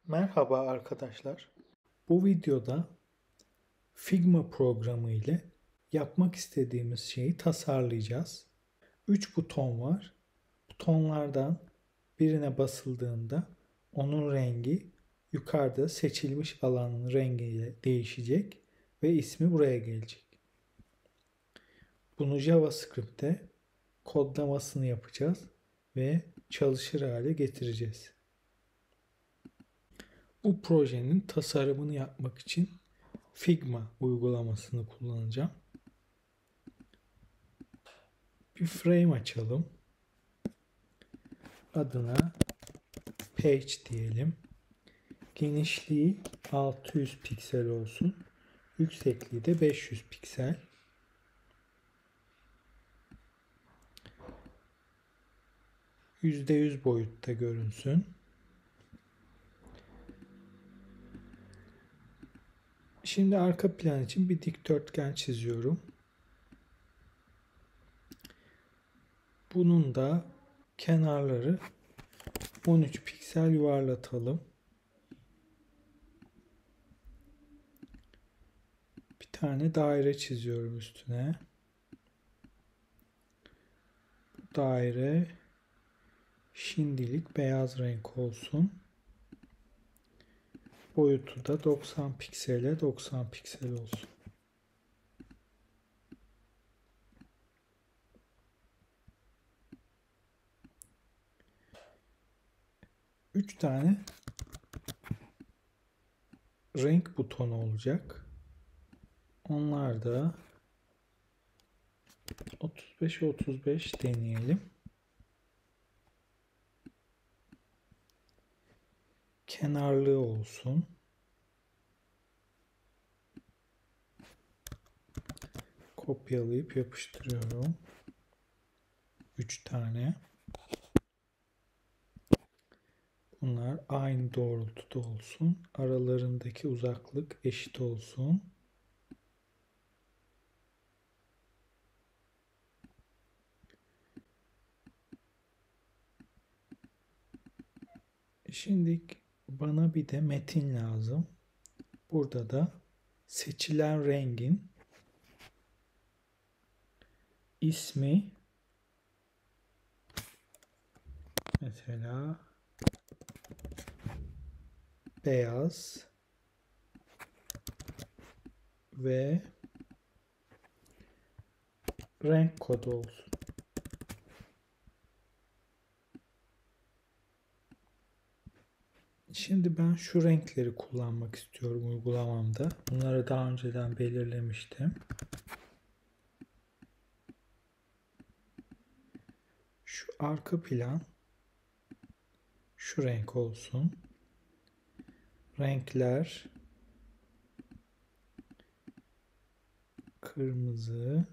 Merhaba arkadaşlar. Bu videoda Figma programı ile yapmak istediğimiz şeyi tasarlayacağız. 3 buton var. Butonlardan birine basıldığında onun rengi yukarıda seçilmiş alanın rengiyle değişecek ve ismi buraya gelecek. Bunu JavaScript'te kodlamasını yapacağız ve çalışır hale getireceğiz. Bu projenin tasarımını yapmak için Figma uygulamasını kullanacağım. Bir frame açalım. Adına page diyelim. Genişliği 600 piksel olsun. Yüksekliği de 500 piksel. %100 boyutta görünsün. Şimdi arka plan için bir dikdörtgen çiziyorum. Bunun da kenarları 13 piksel yuvarlatalım. Bir tane daire çiziyorum üstüne. Bu daire şimdilik beyaz renk olsun. Boyutu da 90 piksele 90 piksel olsun. Üç tane renk butonu olacak. Onlar da 35-35 deneyelim. Kenarlı olsun. Kopyalayıp yapıştırıyorum. 3 tane. Bunlar aynı doğrultuda olsun. Aralarındaki uzaklık eşit olsun. Şimdi bana bir de metin lazım. Burada da seçilen rengin ismi, mesela beyaz ve renk kodu olsun. Şimdi ben şu renkleri kullanmak istiyorum uygulamamda. Bunları daha önceden belirlemiştim. Şu arka plan şu renk olsun. Renkler kırmızı,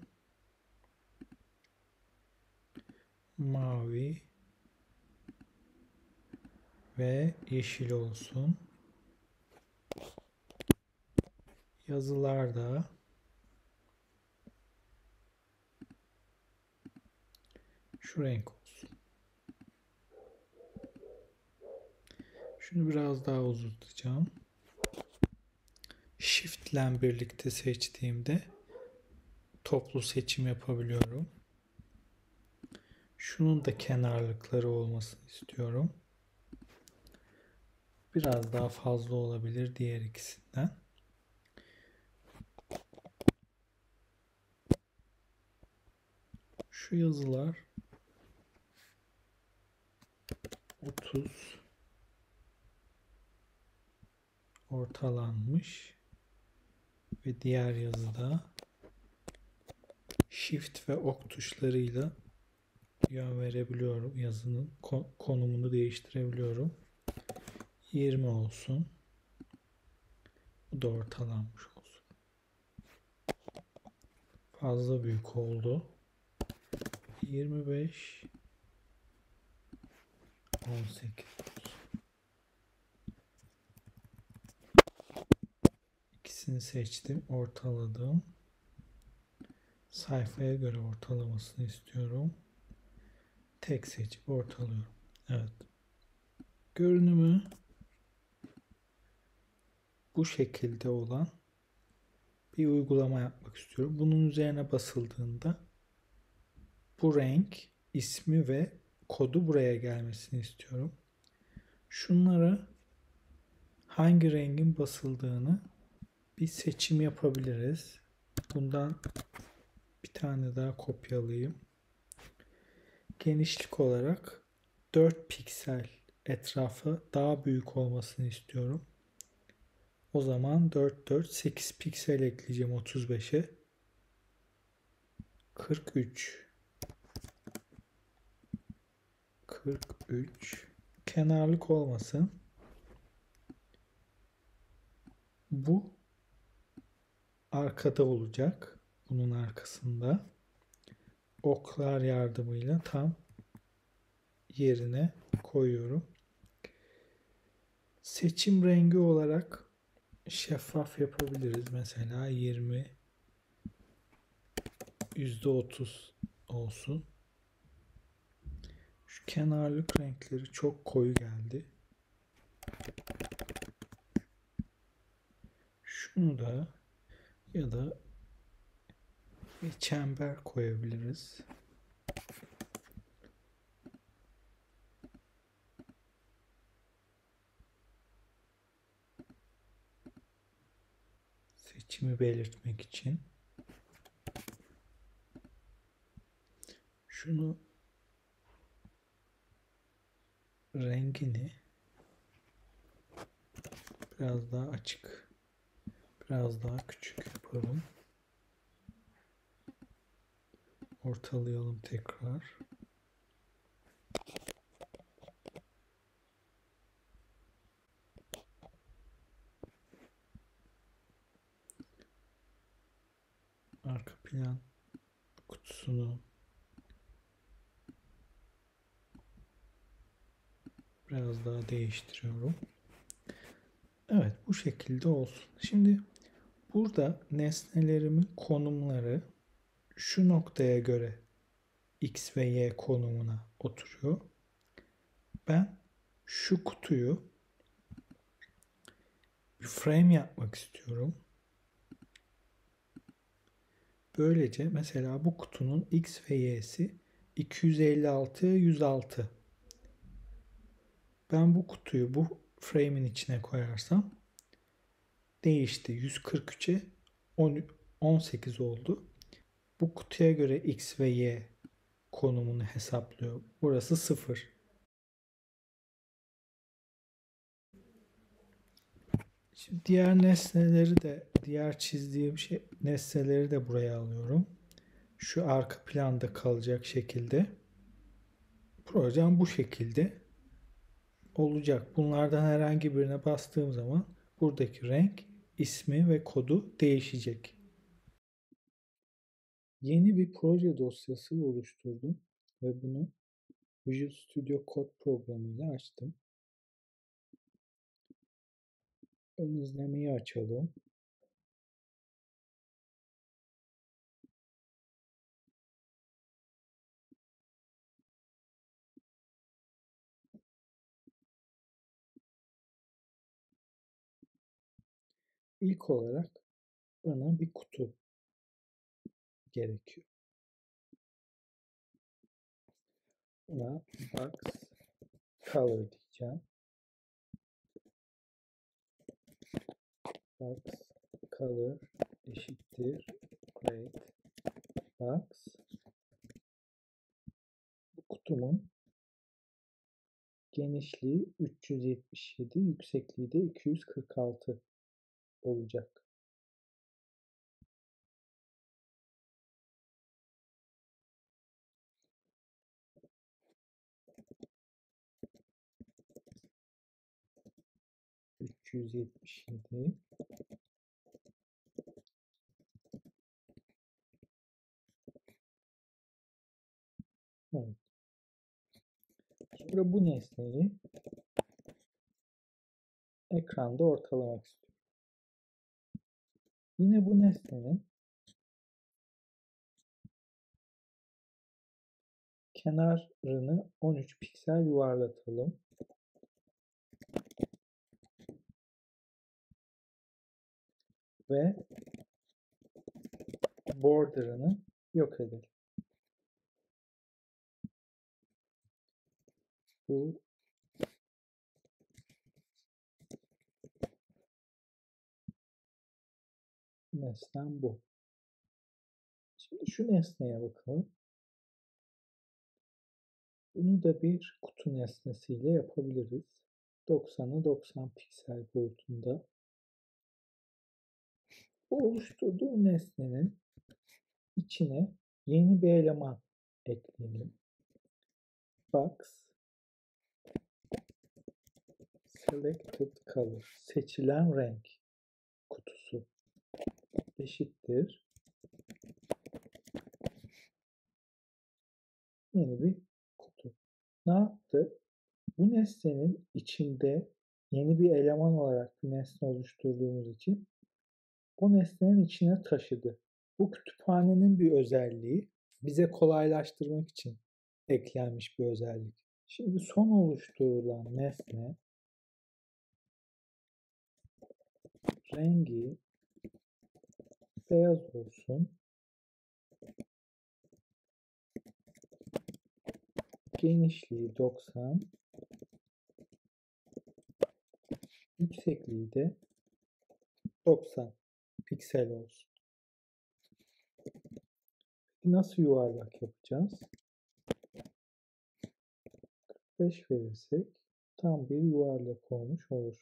mavi ve yeşil olsun. Yazılar da şu renk olsun. Şunu biraz daha uzatacağım. Shift ile birlikte seçtiğimde toplu seçim yapabiliyorum. Şunun da kenarlıkları olmasını istiyorum. Biraz daha fazla olabilir diğer ikisinden. Şu yazılar 30 ortalanmış ve diğer yazıda Shift ve ok tuşlarıyla yön verebiliyorum. Yazının konumunu değiştirebiliyorum. 20 olsun. Bu da ortalanmış olsun. Fazla büyük oldu. 25 18 İkisini seçtim. Ortaladım. Sayfaya göre ortalamasını istiyorum. Tek seçip ortalıyorum. Evet. Görünümü bu şekilde olan bir uygulama yapmak istiyorum. Bunun üzerine basıldığında bu renk ismi ve kodu buraya gelmesini istiyorum. Şunlara hangi rengin basıldığını bir seçim yapabiliriz. Bundan bir tane daha kopyalayayım. Genişlik olarak 4 piksel etrafı daha büyük olmasını istiyorum. O zaman 4 8 piksel ekleyeceğim 35'e. 43 43 kenarlık olmasın. Bu arkada olacak. Bunun arkasında oklar yardımıyla tam yerine koyuyorum. Seçim rengi olarak şeffaf yapabiliriz. Mesela 20 %30 olsun. Şu kenarlık renkleri çok koyu geldi. Şunu da ya da bir çember koyabiliriz. Seçimi belirtmek için. Şunu rengini biraz daha açık, biraz daha küçük yapalım. Ortalayalım tekrar. Arka plan kutusunu biraz daha değiştiriyorum. Evet, bu şekilde olsun. Şimdi burada nesnelerimin konumları şu noktaya göre X ve Y konumuna oturuyor. Ben şu kutuyu bir frame yapmak istiyorum. Böylece mesela bu kutunun X ve Y'si 256'ya 106. Ben bu kutuyu bu frame'in içine koyarsam değişti. 143'e 18 oldu. Bu kutuya göre X ve Y konumunu hesaplıyor. Burası 0. Şimdi diğer nesneleri de, diğer çizdiğim nesneleri de buraya alıyorum. Şu arka planda kalacak şekilde. Projem bu şekilde olacak. Bunlardan herhangi birine bastığım zaman buradaki renk, ismi ve kodu değişecek. Yeni bir proje dosyası oluşturdum ve bunu Visual Studio Code programıyla açtım. Ön izlemeyi açalım. İlk olarak bana bir kutu gerekiyor. Buna box color diyeceğim. Box color eşittir grade box. Bu kutumun genişliği 377, yüksekliği de 246 olacak. Üç yüz yetmiş yedi. Evet. Sonra bu nesneyi ekranda ortalamak istiyorum. Yine bu nesnenin kenarını 13 piksel yuvarlatalım. ve border'ını yok edelim. Bu nesnem bu. Şimdi şu nesneye bakalım. Bunu da bir kutu nesnesiyle yapabiliriz. 90'a 90 piksel boyutunda. Bu oluşturduğum nesnenin içine yeni bir eleman ekleyelim. Box selected color, seçilen renk kutusu eşittir yeni bir kutu. Ne yaptı? Bu nesnenin içinde yeni bir eleman olarak bir nesne oluşturduğumuz için o nesnenin içine taşıdı. Bu kütüphanenin bir özelliği, bize kolaylaştırmak için eklenmiş bir özellik. Şimdi son oluşturulan nesne rengi beyaz olsun. Genişliği 90. Yüksekliği de 90 piksel olsun. Nasıl yuvarlak yapacağız? 45 verirsek tam bir yuvarlak olmuş olur.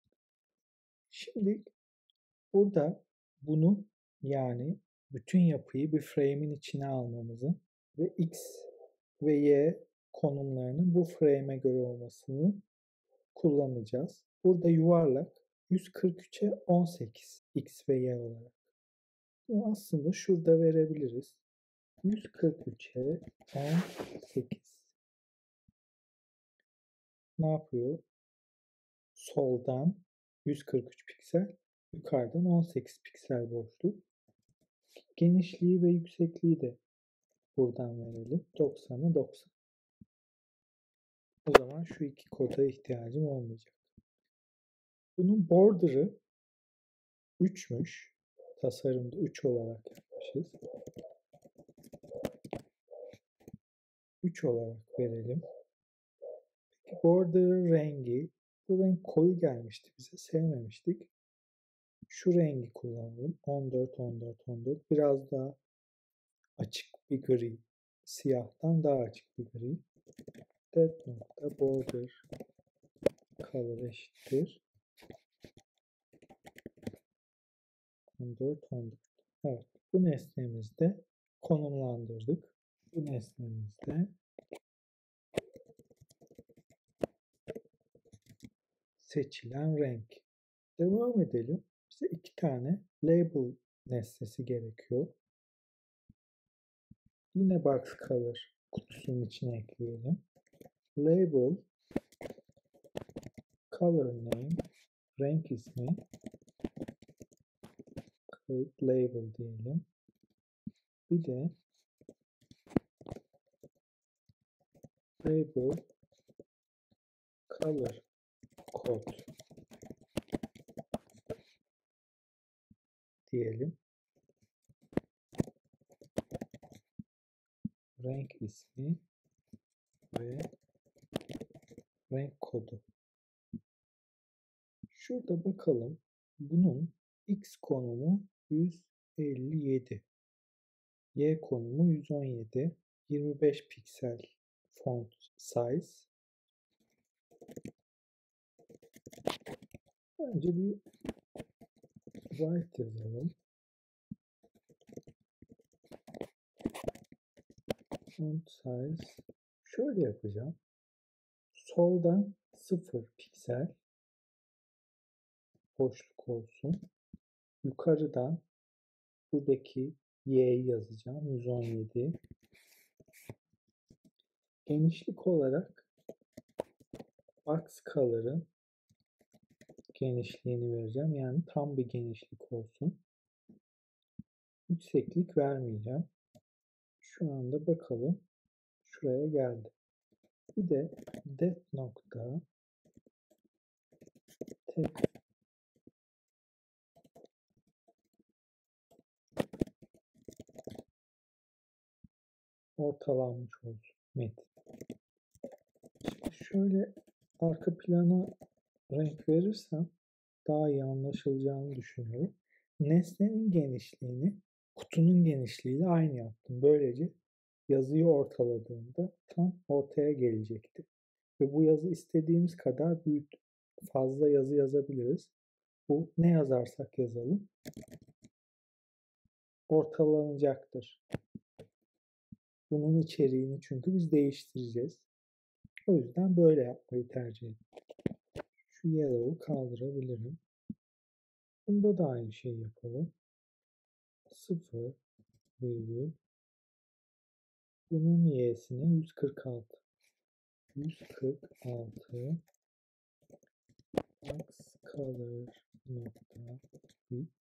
Şimdi burada bunu, yani bütün yapıyı bir frame'in içine almamızı ve X ve Y konumlarının bu frame'e göre olmasını kullanacağız. Burada yuvarlak 143'e 18 X ve Y olarak. Bunu aslında şurada verebiliriz. 143'e 18. Ne yapıyor? Soldan 143 piksel, yukarıdan 18 piksel boşluk. Genişliği ve yüksekliği de buradan verelim. 90'a 90. O zaman şu iki koda ihtiyacım olmayacak. Bunun border'ı 3'müş. Tasarımda 3 olarak yapmışız. 3 olarak verelim. Peki border'ın rengi, bu renk koyu gelmişti bize, sevmemiştik. Şu rengi kullanalım. 14, 14, 14. Biraz daha açık bir gri. Siyahtan daha açık bir gri. That nokta border color eşittir 14, 14. Evet, bu nesnemizde konumlandırdık. Bu nesnemizde seçilen renk. Devam edelim. Bize 2 tane label nesnesi gerekiyor. Yine box color kutusunun içine ekleyelim. Label color name, renk ismi, create label diyelim. Bir de label color code diyelim. Renk ismi ve renk kodu. Şurada bakalım. Bunun X konumu 157. Y konumu 117. 25 piksel font size. Önce bir white yazalım. Font size. Şöyle yapacağım. Soldan 0 piksel boşluk olsun. Yukarıdan buradaki Y'yi yazacağım. 117. Genişlik olarak box color'ın genişliğini vereceğim. Yani tam bir genişlik olsun. Yükseklik vermeyeceğim. Şu anda bakalım. Şuraya geldi. Bir de depth nokta tek ortalanmış olsun metin. Şimdi şöyle arka plana renk verirsem daha iyi anlaşılacağını düşünüyorum. Nesnenin genişliğini kutunun genişliğiyle aynı yaptım. Böylece yazıyı ortaladığımda tam ortaya gelecekti. Ve bu yazı istediğimiz kadar büyük, fazla yazı yazabiliriz. Bu ne yazarsak yazalım ortalanacaktır. Bunun içeriğini çünkü biz değiştireceğiz. O yüzden böyle yapmayı tercih ettim. Şu yellow'u kaldırabilirim. Bunda da aynı şeyi yapalım. 0 virgül bunun y'sini 146. 146 max color nokta width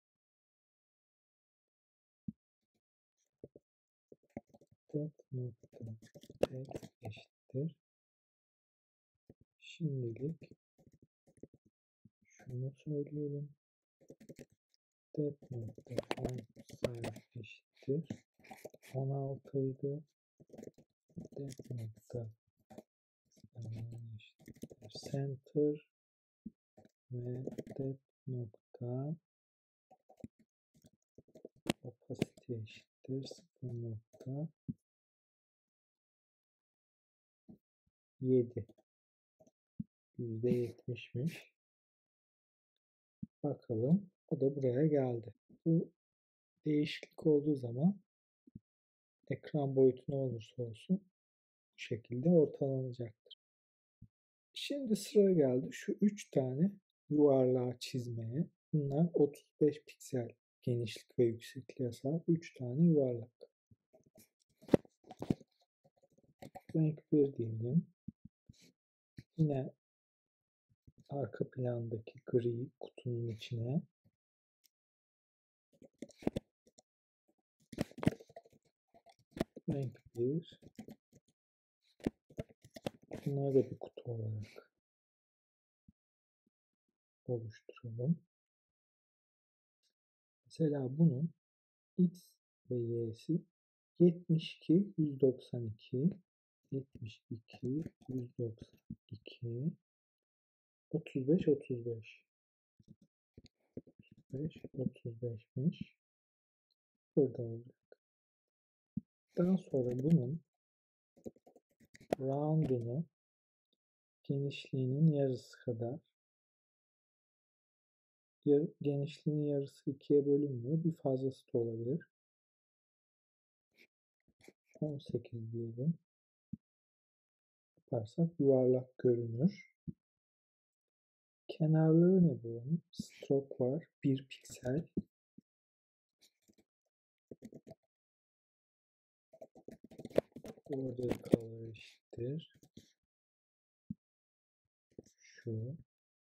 nokta text eşittir. Şimdilik şunu söyleyelim. Nokta font size eşittir. 16 idi. Nokta eşittir. Center ve nokta opacity eşittir. 0.7 %70'miş. Bakalım. O da buraya geldi. Bu değişiklik olduğu zaman ekran boyutu ne olursa olsun bu şekilde ortalanacaktır. Şimdi sıra geldi şu 3 tane yuvarlağı çizmeye. Bunlar 35 piksel genişlik ve yüksekliğe sahip 3 tane yuvarlak. Renk 1 diyelim. Yine arka plandaki gri kutunun içine renk 1. Bunları da bir kutu olarak oluşturalım. Mesela bunun X ve Y'si 72, 192, 72, 192, 35, 35. 35, 35'miş. Burada olacak. Daha sonra bunun round'unu genişliğinin yarısı kadar genişliğinin yarısı 2'ye bölünmüyor. Bir fazlası da olabilir. 18 diyelim. Yaparsak yuvarlak görünür. Kenarları ne bunun? Stroke var. 1 piksel. Border color eşittir. Şu.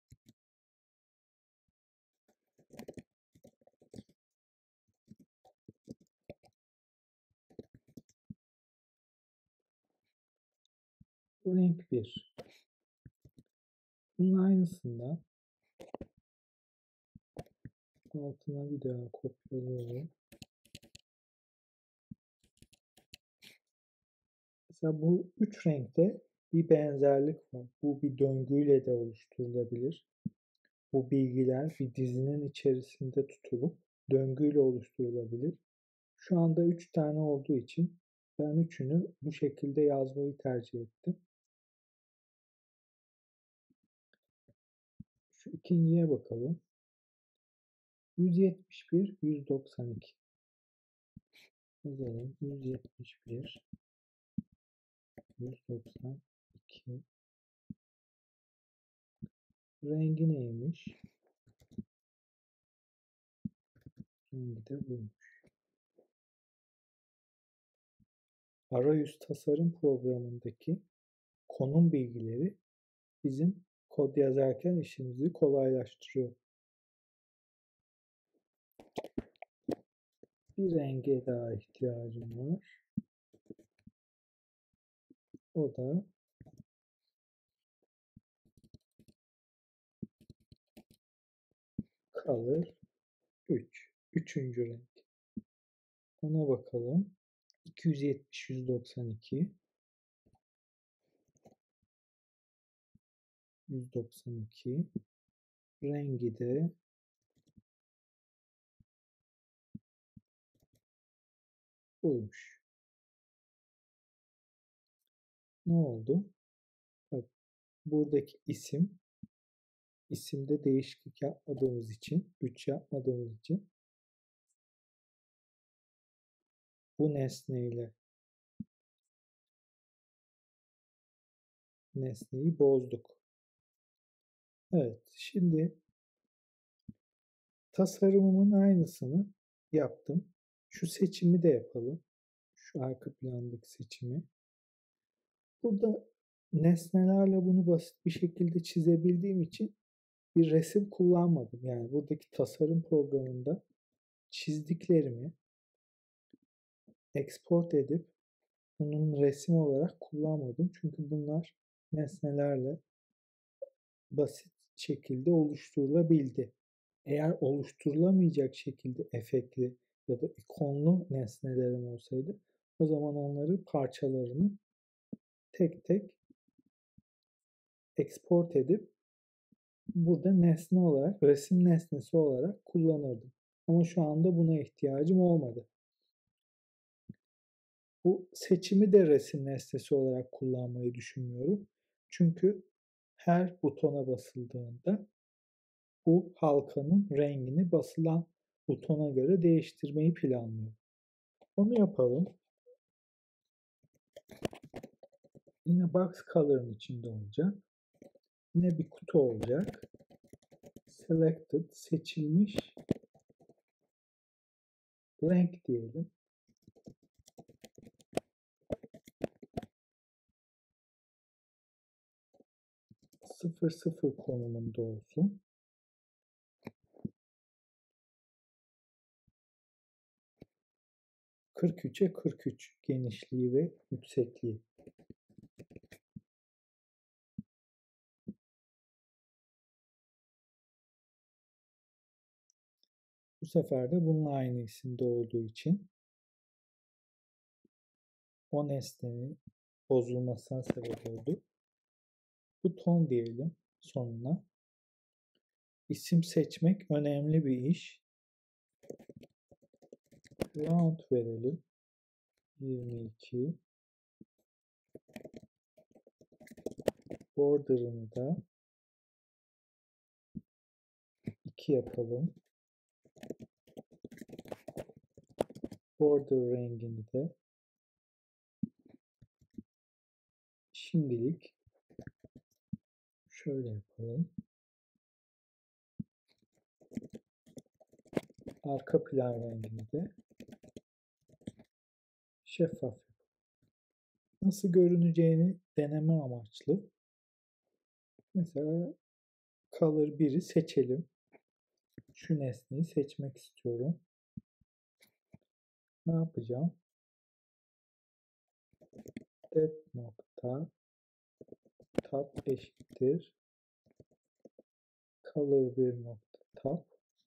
Bu renk 1. Bunun aynısından altına bir daha kopyalıyorum. Mesela bu 3 renkte bir benzerlik var. Bu bir döngüyle de oluşturulabilir. Bu bilgiler bir dizinin içerisinde tutulup döngüyle oluşturulabilir. Şu anda 3 tane olduğu için ben üçünü bu şekilde yazmayı tercih ettim. Şu ikinciye bakalım. 171, 192. Yazalım. 171, 192. Rengi neymiş? Rengi de buymuş. Arayüz tasarım programındaki konum bilgileri bizim kod yazarken işimizi kolaylaştırıyor. Bir renge daha ihtiyacım var. O da Color 3. Üçüncü renk. Ona bakalım. 270, 192, 192. Rengi de buymuş. Ne oldu? Bak, buradaki isimde değişiklik yapmadığımız için, 3 yapmadığımız için bu nesneyi bozduk. Evet, şimdi tasarımımın aynısını yaptım. Şu seçimi de yapalım. Şu arka plandaki seçimi. Burada nesnelerle bunu basit bir şekilde çizebildiğim için bir resim kullanmadım. Yani buradaki tasarım programında çizdiklerimi export edip bunun resim olarak kullanmadım. Çünkü bunlar nesnelerle basit şekilde oluşturulabildi. Eğer oluşturulamayacak şekilde efektli ya da ikonlu nesnelerim olsaydı o zaman onları parçalarını tek tek export edip burada nesne olarak, resim nesnesi olarak kullanırdım. Ama şu anda buna ihtiyacım olmadı. Bu seçimi de resim nesnesi olarak kullanmayı düşünmüyorum. Çünkü her butona basıldığında bu halkanın rengini basılan butona göre değiştirmeyi planlıyorum. Onu yapalım. Yine box color'ın içinde olacak. Yine bir kutu olacak. Selected, seçilmiş renk diyelim. 00 konumunda olsun. ...43'e 43 genişliği ve yüksekliği. Bu sefer de bununla aynı isimde olduğu için o nesnenin bozulmasına sebep oldu. Buton diyelim sonuna. İsim seçmek önemli bir iş. Round verelim. 22. Border'ını da 2 yapalım. Border rengini de şimdilik şöyle yapalım. Arka plan rengini de şeffaf. Nasıl görüneceğini deneme amaçlı. Mesela Color 1'i seçelim. Şu nesneyi seçmek istiyorum. Ne yapacağım? Get nokta tab eşittir color 1 nokta tab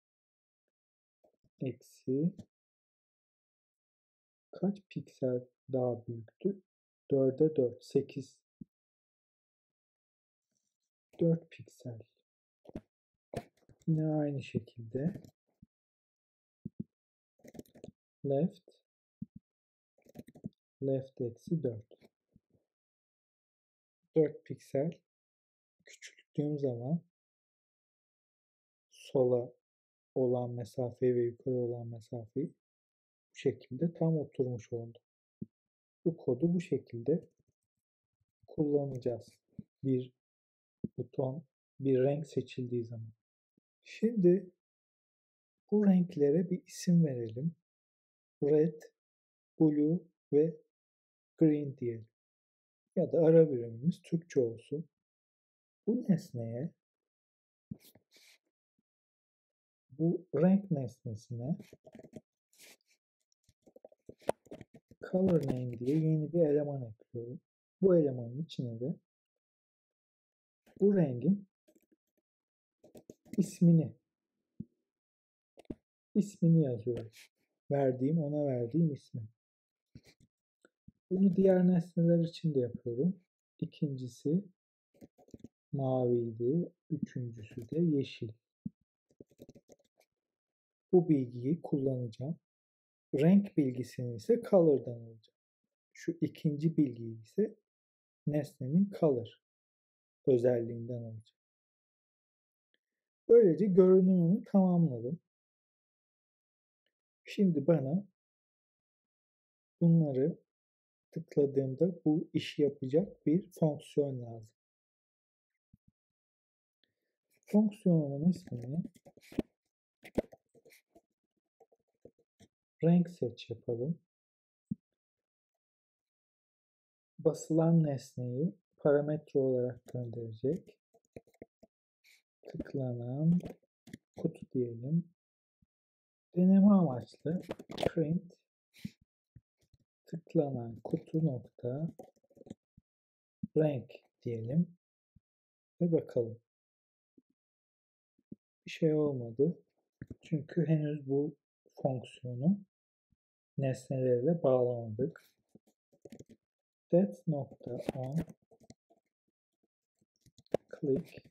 eksi kaç piksel daha büyüktü? 4'e 4, 8. 4 piksel. Yine aynı şekilde left eksi 4. 4 piksel küçülttüğüm zaman sola olan mesafeyi ve yukarı olan mesafeyi bu şekilde tam oturmuş oldu. Bu kodu bu şekilde kullanacağız. Bir buton, bir renk seçildiği zaman. Şimdi bu renklere bir isim verelim. Red, blue ve green diyelim. Ya da ara birimimiz Türkçe olsun. Bu nesneye, bu renk nesnesine color name diye yeni bir eleman ekliyorum. Bu elemanın içine de bu rengin ismini yazıyorum. Ona verdiğim ismi. Bunu diğer nesneler için de yapıyorum. İkincisi maviydi. Üçüncüsü de yeşil. Bu bilgiyi kullanacağım. Renk bilgisini ise color'dan alacağım. Şu ikinci bilgiyi ise nesnenin color özelliğinden alacağım. Böylece görünümümü tamamladım. Şimdi bana bunları tıkladığımda bu işi yapacak bir fonksiyon lazım. Fonksiyonumun ismini renk seç yapalım. Basılan nesneyi parametre olarak gönderecek. Tıklanan kutu diyelim. Deneme amaçlı print tıklanan kutu nokta renk diyelim ve bakalım. Bir şey olmadı. Çünkü henüz bu fonksiyonu nesnelerle bağlamadık. That nokta on click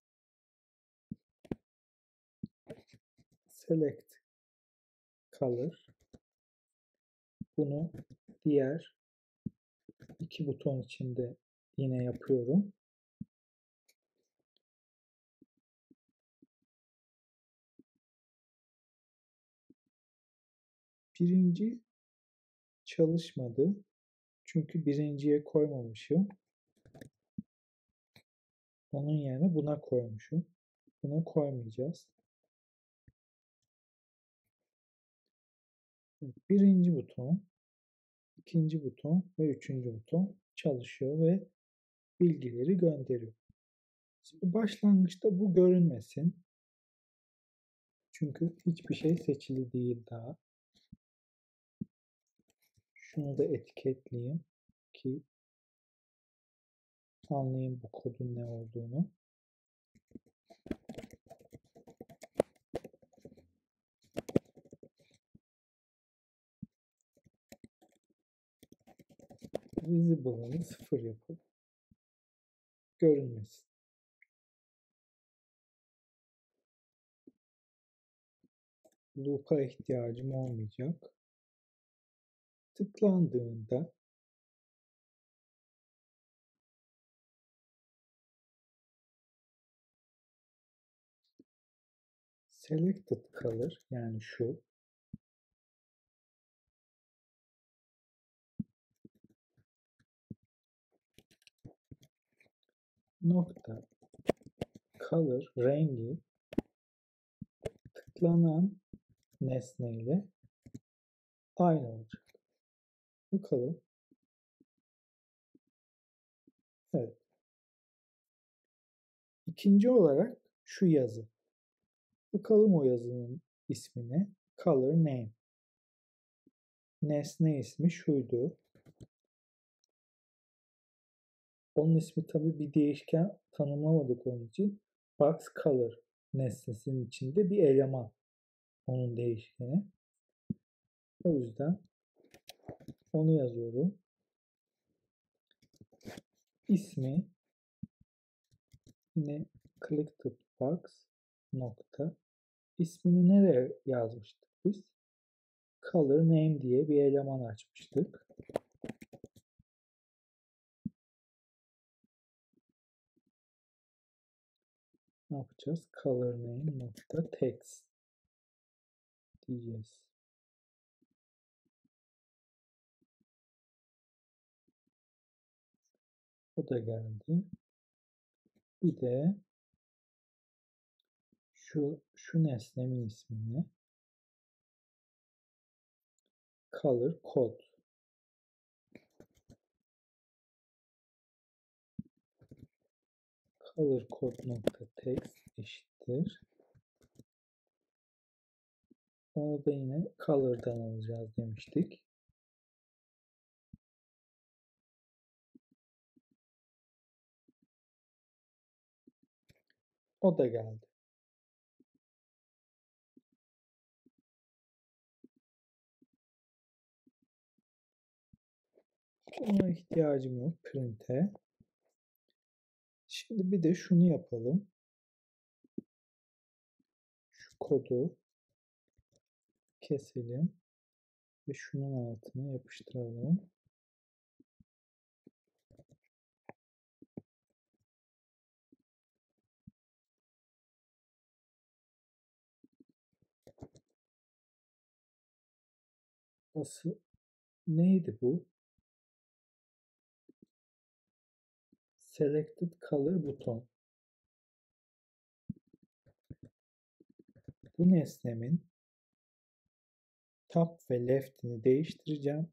select color. Bunu diğer iki buton içinde yine yapıyorum. Birinci çalışmadı. Çünkü birinciye koymamışım. Onun yerine buna koymuşum. Buna koymayacağız. Birinci buton, ikinci buton ve üçüncü buton çalışıyor ve bilgileri gönderiyor. Şimdi başlangıçta bu görünmesin. Çünkü hiçbir şey seçili değil daha. Şunu da etiketleyeyim ki anlayayım bu kodun ne olduğunu. Visible'ını 0 yapalım. Görünmesin. Loop'a ihtiyacım olmayacak. Tıklandığında selected color yani şu nokta color rengi tıklanan nesneyle aynı olacak. Bakalım. Evet. İkinci olarak şu yazı. Bakalım o yazının ismine. Color name. Nesne ismi şuydu. Onun ismi tabii bir değişken tanımlamadık onun için. Box color nesnesinin içinde bir eleman. Onun değişkeni. O yüzden onu yazıyorum. İsmi yine collected box nokta. İsmini nereye yazmıştık biz? Color name diye bir eleman açmıştık. Ne yapacağız? Color name nokta text diyeceğiz. O da geldi. Bir de şu nesnemin ismini color code color code nokta text eşittir. Onu da yine color'dan alacağız demiştik. O da geldi. Buna ihtiyacım yok print'e. Şimdi bir de şunu yapalım. Şu kodu keselim ve şunun altına yapıştıralım. Nasıl? Neydi bu? Selected color buton. Bu nesnemin top ve left'ini değiştireceğim.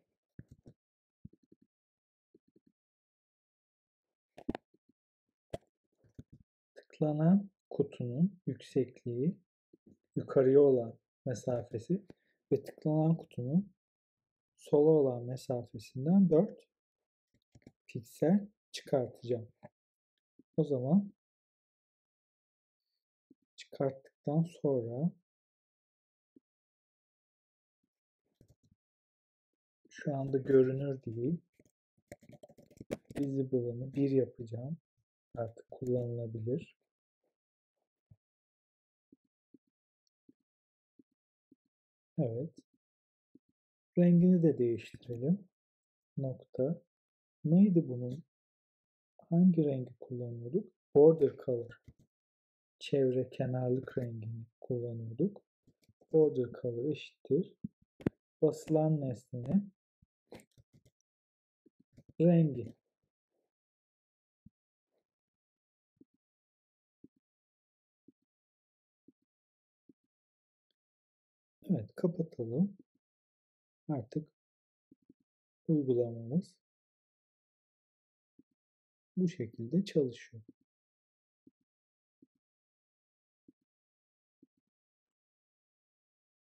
Tıklanan kutunun yüksekliği, yukarıya olan mesafesi ve tıklanan kutunun sola olan mesafesinden 4 piksel çıkartacağım. O zaman çıkarttıktan sonra şu anda görünür değil. Visible'ını 1 yapacağım. Artık kullanılabilir. Evet. Rengini de değiştirelim. Nokta. Neydi bunun? Hangi rengi kullanıyorduk? Border color. Çevre kenarlık rengini kullanıyorduk. Border color eşittir. Basılan nesnenin rengi. Evet, kapatalım. Artık uygulamamız bu şekilde çalışıyor.